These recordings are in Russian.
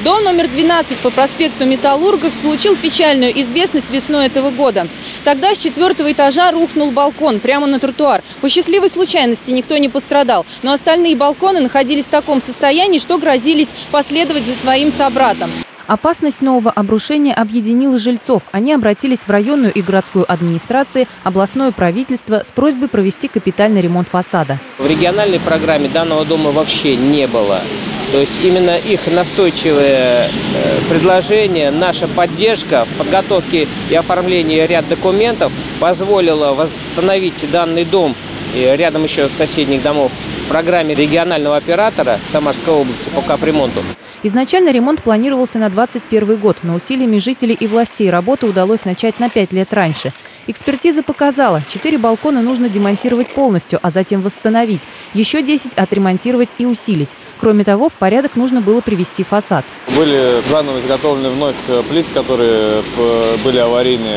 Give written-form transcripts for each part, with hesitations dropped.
Дом номер 12 по проспекту Металлургов получил печальную известность весной этого года. Тогда с 4-го этажа рухнул балкон прямо на тротуар. По счастливой случайности никто не пострадал, но остальные балконы находились в таком состоянии, что грозились последовать за своим собратом. Опасность нового обрушения объединила жильцов. Они обратились в районную и городскую администрации, областное правительство с просьбой провести капитальный ремонт фасада. В региональной программе данного дома вообще не было. То есть именно их настойчивое предложение, наша поддержка в подготовке и оформлении ряда документов позволила восстановить данный дом и рядом еще соседних домов в программе регионального оператора Самарской области по капремонту. Изначально ремонт планировался на 2021 год, но усилиями жителей и властей работу удалось начать на 5 лет раньше. Экспертиза показала, 4 балкона нужно демонтировать полностью, а затем восстановить. Еще 10 отремонтировать и усилить. Кроме того, в порядок нужно было привести фасад. Были заново изготовлены вновь плиты, которые были аварийные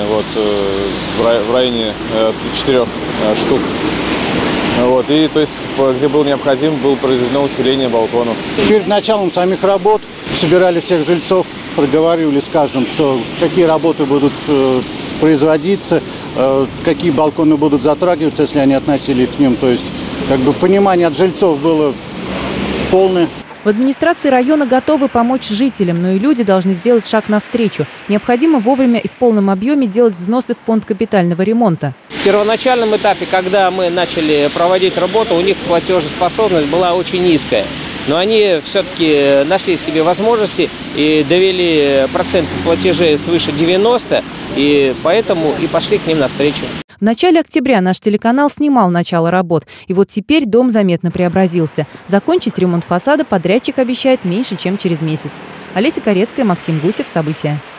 в районе 4 штук. И то есть, где было необходимо, было произведено усиление балконов. Перед началом самих работ собирали всех жильцов, проговаривали с каждым, что какие работы будут производиться, какие балконы будут затрагиваться, если они относились к ним. То есть, понимание от жильцов было полное. В администрации района готовы помочь жителям, но и люди должны сделать шаг навстречу. Необходимо вовремя и в полном объеме делать взносы в фонд капитального ремонта. В первоначальном этапе, когда мы начали проводить работу, у них платежеспособность была очень низкая. Но они все-таки нашли в себе возможности и довели процент платежей свыше 90, и поэтому и пошли к ним навстречу. В начале октября наш телеканал снимал начало работ. И вот теперь дом заметно преобразился. Закончить ремонт фасада подрядчик обещает меньше, чем через месяц. Олеся Корецкая, Максим Гусев. События.